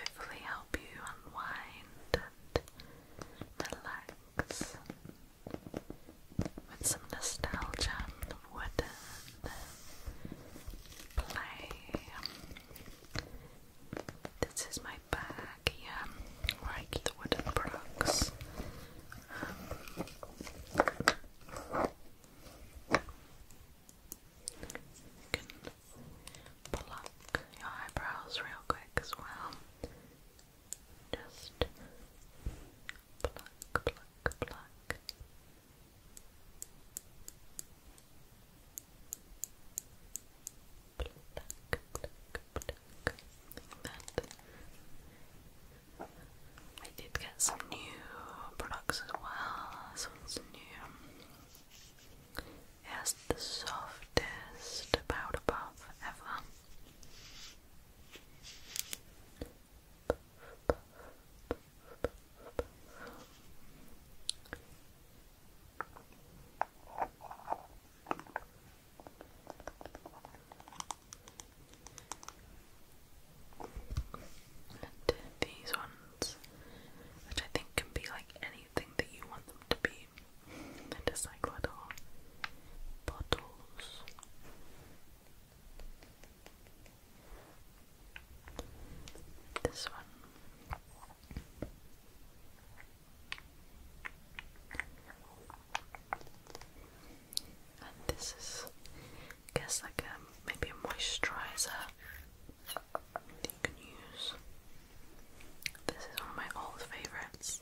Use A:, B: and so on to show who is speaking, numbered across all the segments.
A: hopefully help you unwind and relax with some nostalgia of wooden play. This is my bag here where I keep the wooden products. You can pluck your eyebrows real quick as well. Just pluck, pluck, pluck. I did get some new products as well. This one's new. It has the softest powder puff ever. And these ones, which I think can be like anything that you want them to be. They're just like little bottles. This one. And this is, I guess, like maybe a moisturizer that you can use. This is one of my old favourites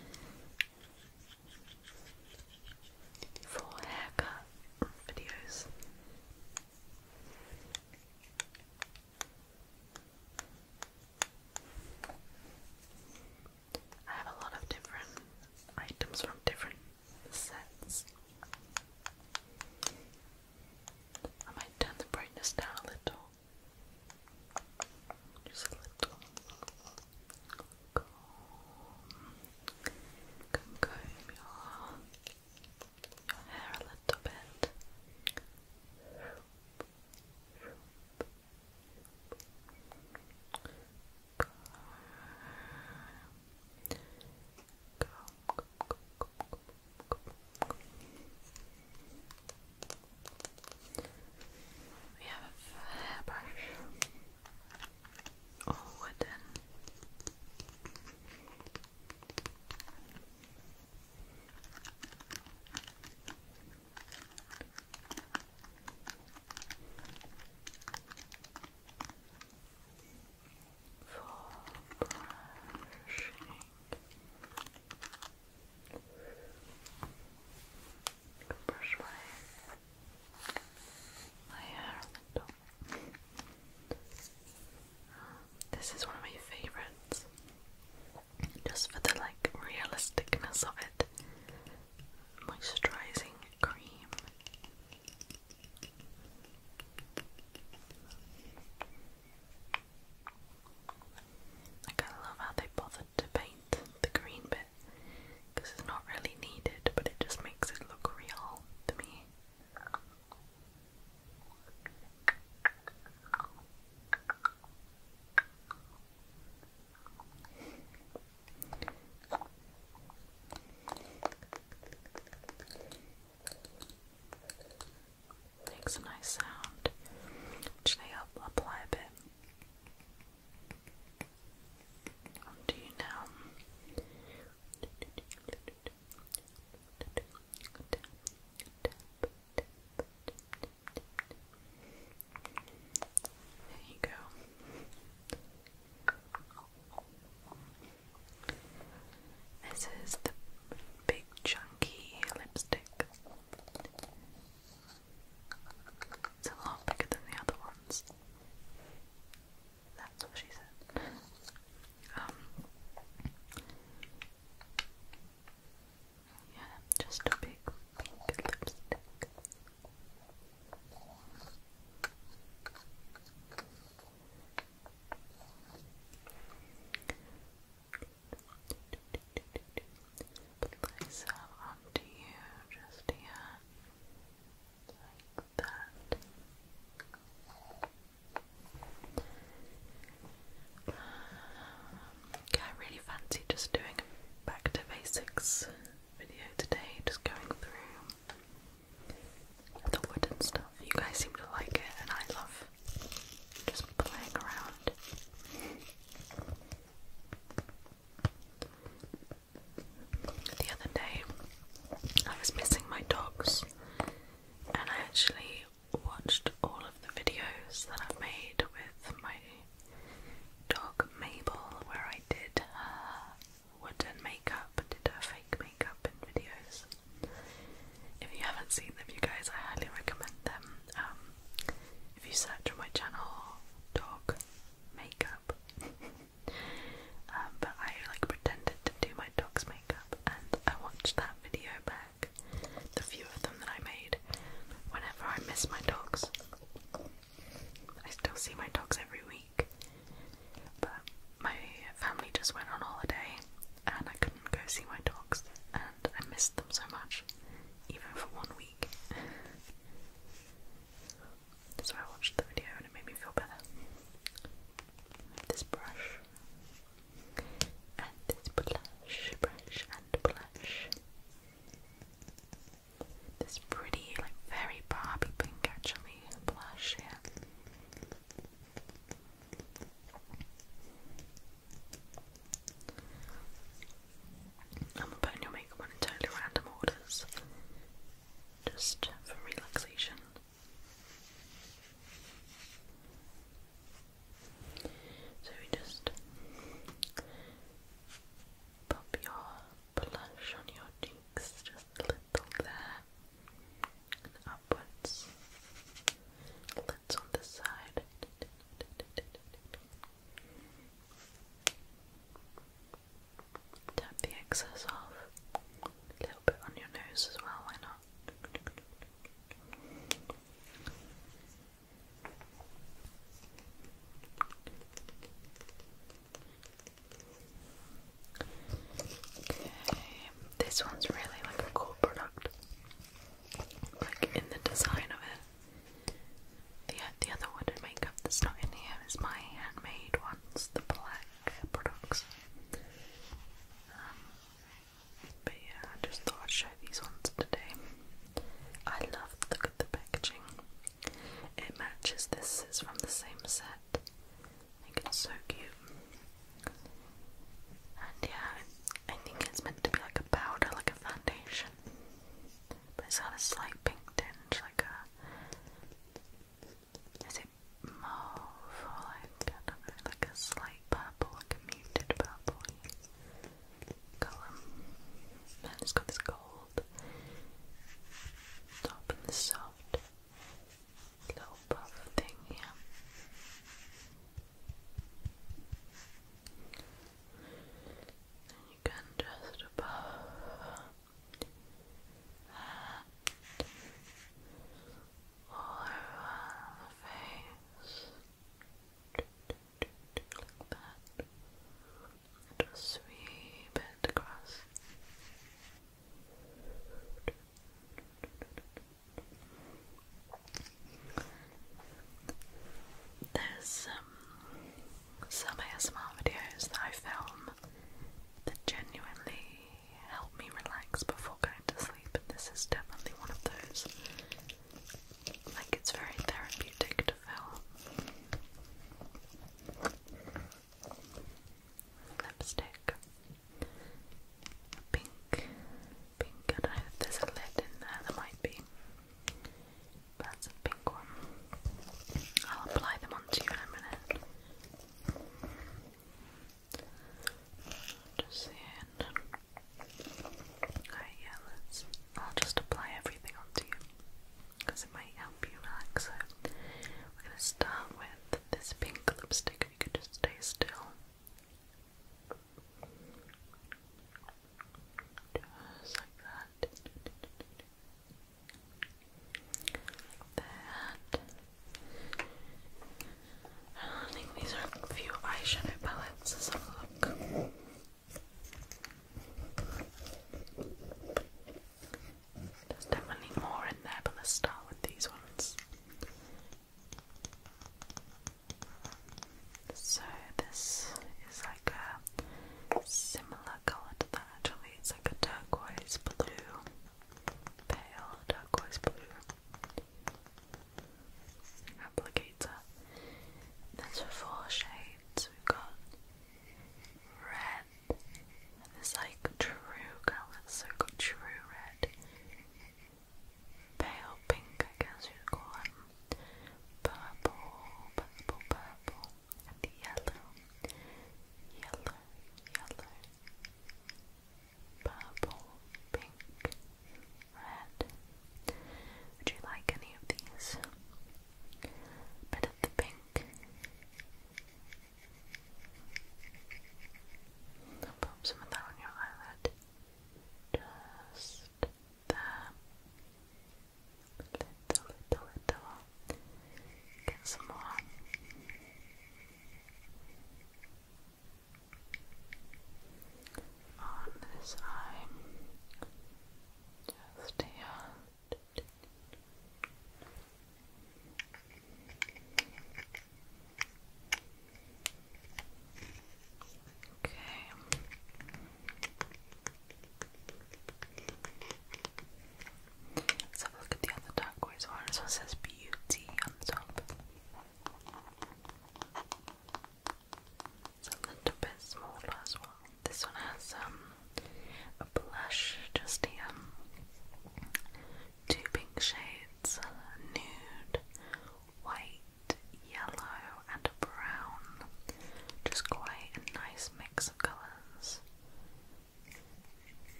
A: for haircut videos. I have a lot of different items from different sets. I might turn the brightness down a little. Just a little. Comb your hair a little bit. We have a hairbrush, all wooden. For brushing. Brush my hair a little. This is one of my favourites, just for the like realisticness of it. Moisturising cream. Like, I love how they bothered to paint the green bit, because it's not really needed, but it just makes it look real to me. Makes a nice sound. Actually, I'll apply a bit onto you now. There you go. This is the big chunky lipstick. excess of. A little bit on your nose as well, why not? Okay, this one's really like a cool product. Like in the design of it. The other wooden makeup that's not in here is my handmade ones, the black products.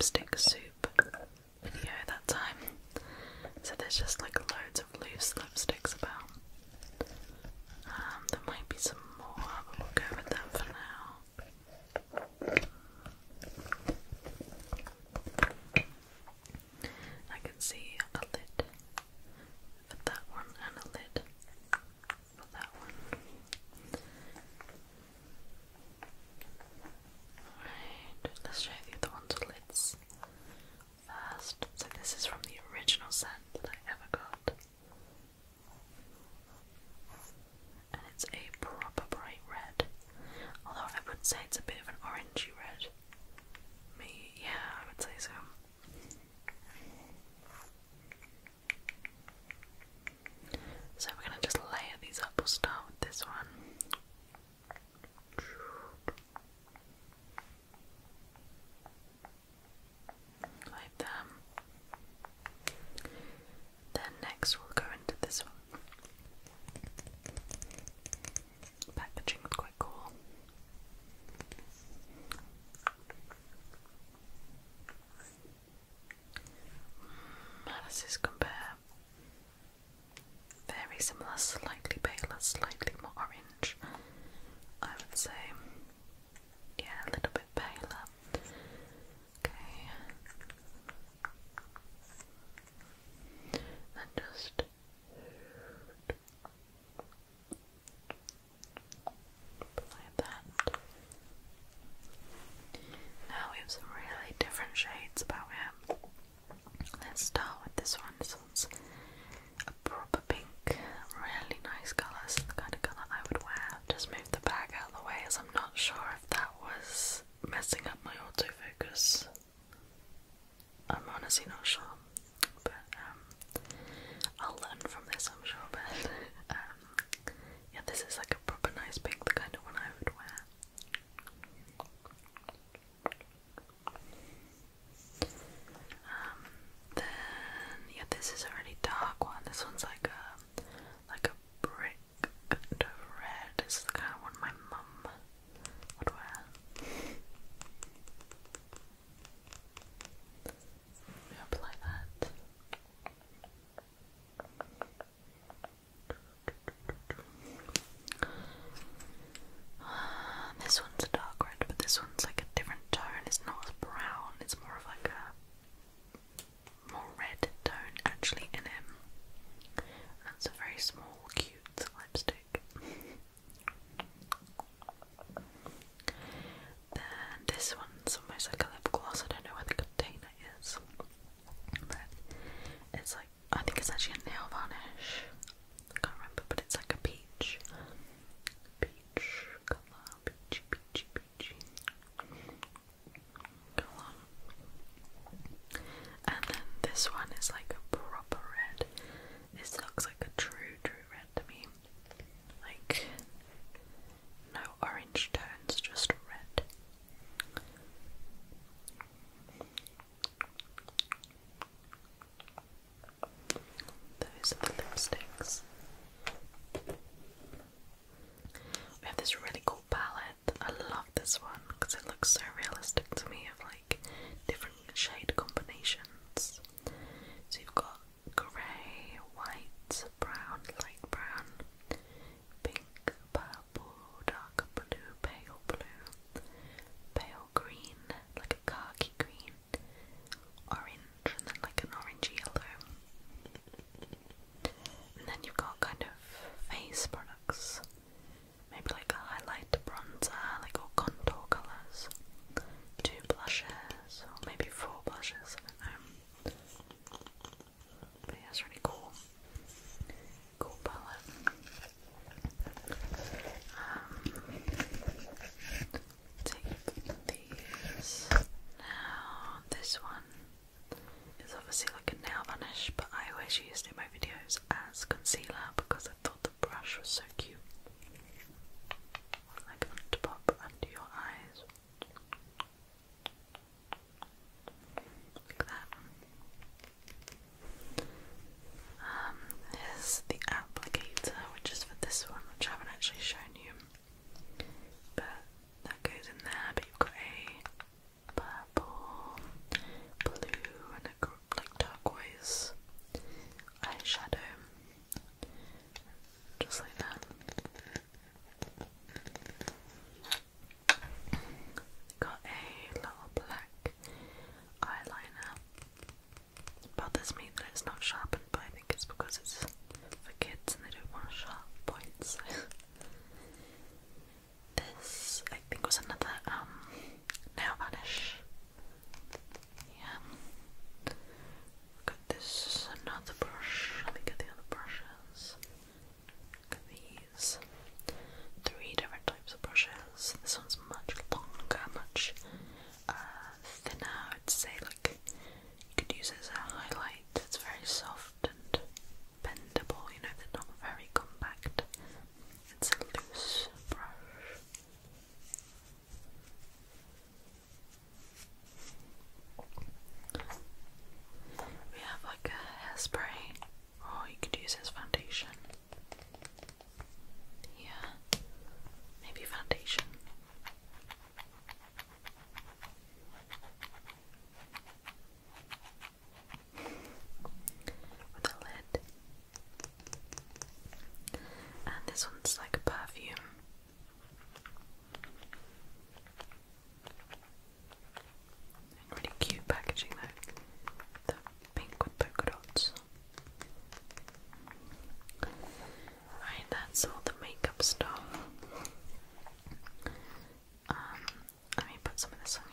A: lipstick soup video that time. So there's just like loads of loose lipsticks about. There might be some more, but we'll go with them for now. I can see a lid for that one and a lid for that one. Alright, let's show you the ones with lids first. So this is from the original scent that I ever got. And it's a proper bright red. Although I would say it's a bit of an orangey red. Yeah, I would say so. So we're gonna just layer these up. We'll start with this one. Like them. Then next we'll go into this one. Packaging was quite cool. How does this compare? Very similar, slightly paler, slightly more orange, I would say. Yeah, a little bit paler. Okay. And just apply that. Now we have some really different shades about here. Let's start with this one. This one's a proper pink, really nice colour. This is the kind of colour I would wear. Just move the bag out of the way as I'm not sure if that was messing up my autofocus. I'm honestly not sure, but I'll learn from this, I'm sure. But yeah, this is like a proper nice pink, the kind of one I would wear. Then yeah, this is a really dark one. This one's like a brick kind of red. This is the kind of one my mum would wear. We apply that. This one's a dark red, but this one's like a different tone. It's not as brown. It's more of like a more red tone actually in it. That's a very small, cute lipstick. Then this one's almost like a lip gloss. I don't know where the container is, but it's like, I think it's actually a nail varnish. I can't remember, but it's like a peach colour, peachy colour. And then this one is like a proper red. This looks like a true red to me. Like, no orange tones, just red. Those are the lipsticks. We have this really cool palette. I love this one because it looks so realistic to me, of like different shade combinations. So you've got grey, white, brown, light brown, pink, purple, dark blue, pale green, like a khaki green, orange, and then like an orange yellow. And then you've got kind of face products, maybe like a highlight bronzer, like all contour colours, two blushes, put some of this on.